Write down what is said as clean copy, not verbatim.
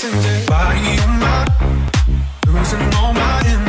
losing it. Body on my, losing all my energy.